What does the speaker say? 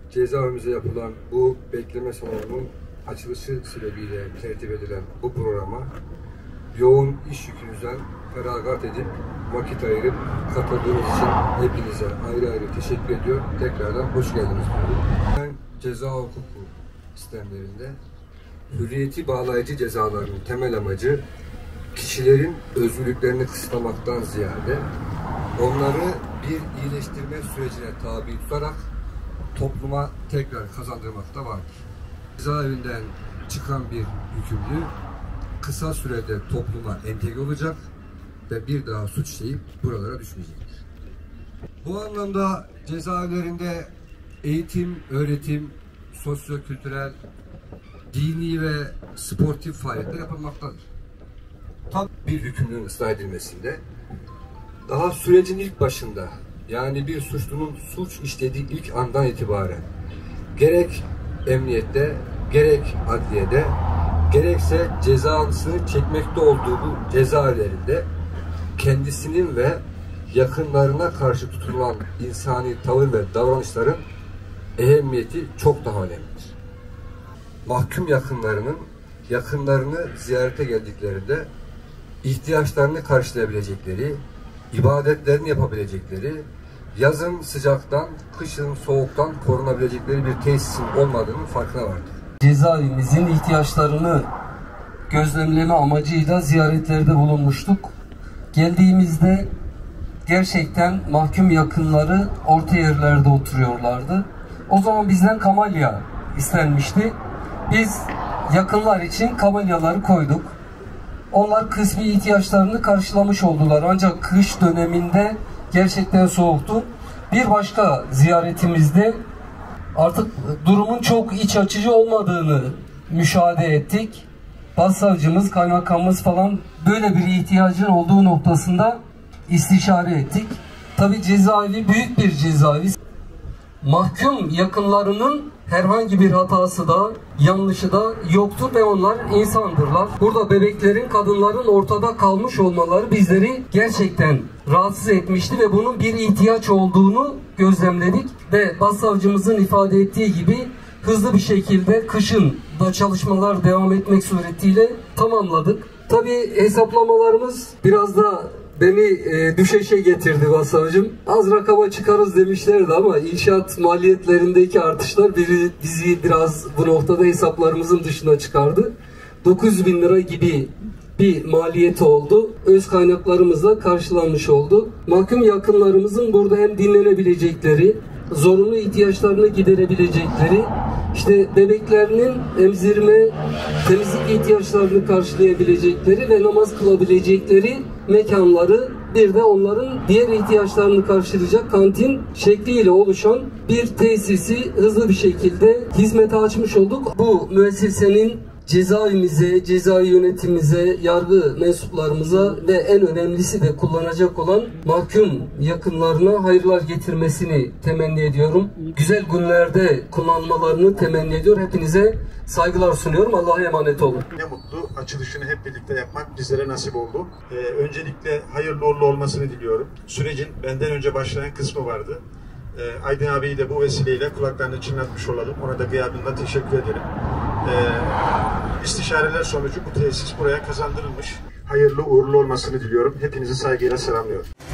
cezaevimize yapılan bu bekleme salonunun açılışı sebebiyle tertip edilen bu programa yoğun iş yükünüzden feragat edip vakit ayırıp katıldığınız için hepinize ayrı ayrı teşekkür ediyor. Tekrardan hoş geldiniz diyorum. Ben ceza hukuku sistemlerinde hürriyeti bağlayıcı cezaların temel amacı kişilerin özgürlüklerini kısıtlamaktan ziyade onları bir iyileştirme sürecine tabi tutarak topluma tekrar kazandırmakta vardır. Cezaevinden çıkan bir hükümlü kısa sürede topluma entegre olacak ve bir daha suç işleyip buralara düşmeyecektir. Bu anlamda cezaevlerinde eğitim, öğretim, sosyo-kültürel, dini ve sportif faaliyetler yapılmaktadır. Tam bir hükümlünün ıslah edilmesinde daha sürecin ilk başında, yani bir suçlunun suç işlediği ilk andan itibaren gerek emniyette, gerek adliyede, gerekse cezasını çekmekte olduğu bu cezaevlerinde kendisinin ve yakınlarına karşı tutulan insani tavır ve davranışların ehemmiyeti çok daha önemlidir. Mahkum yakınlarını ziyarete geldiklerinde ihtiyaçlarını karşılayabilecekleri, ibadetlerini yapabilecekleri, yazın sıcaktan, kışın soğuktan korunabilecekleri bir tesisin olmadığının farkına vardır. Cezaevimizin ihtiyaçlarını gözlemleme amacıyla ziyaretlerde bulunmuştuk. Geldiğimizde gerçekten mahkum yakınları orta yerlerde oturuyorlardı. O zaman bizden kamalya istenmişti. Biz yakınlar için kamalyaları koyduk. Onlar kısmi ihtiyaçlarını karşılamış oldular. Ancak kış döneminde gerçekten soğuktu. Bir başka ziyaretimizde artık durumun çok iç açıcı olmadığını müşahede ettik. Başsavcımız, kaymakamımız falan böyle bir ihtiyacın olduğu noktasında istişare ettik. Tabii cezaevi büyük bir cezaevi. Mahkum yakınlarının herhangi bir hatası da, yanlışı da yoktur ve onlar insandırlar. Burada bebeklerin, kadınların ortada kalmış olmaları bizleri gerçekten rahatsız etmişti ve bunun bir ihtiyaç olduğunu gözlemledik ve başsavcımızın ifade ettiği gibi hızlı bir şekilde kışın da çalışmalar devam etmek suretiyle tamamladık. Tabii hesaplamalarımız biraz da beni düşeşe getirdi başsavcım. Az rakama çıkarız demişlerdi ama inşaat maliyetlerindeki artışlar bizi biraz bu noktada hesaplarımızın dışına çıkardı. 900.000 lira gibi bir maliyeti oldu. Öz kaynaklarımızla karşılanmış oldu. Mahkum yakınlarımızın burada hem dinlenebilecekleri, zorunlu ihtiyaçlarını giderebilecekleri, işte bebeklerinin emzirme, temizlik ihtiyaçlarını karşılayabilecekleri ve namaz kılabilecekleri mekanları, bir de onların diğer ihtiyaçlarını karşılayacak kantin şekliyle oluşan bir tesisi hızlı bir şekilde hizmete açmış olduk. Bu müessesenin cezaevimize, cezai yönetimimize, yargı mensuplarımıza ve en önemlisi de kullanacak olan mahkum yakınlarına hayırlar getirmesini temenni ediyorum. Güzel günlerde kullanmalarını temenni ediyor. Hepinize saygılar sunuyorum. Allah'a emanet olun. Ne mutlu açılışını hep birlikte yapmak bizlere nasip oldu. Öncelikle hayırlı uğurlu olmasını diliyorum. Sürecin benden önce başlayan kısmı vardı. Aydın abiyi de bu vesileyle kulaklarını çınlatmış olalım. Ona da gıyabında teşekkür ederim. İstişareler sonucu bu tesis buraya kazandırılmış. Hayırlı uğurlu olmasını diliyorum. Hepinizi saygıyla selamlıyorum.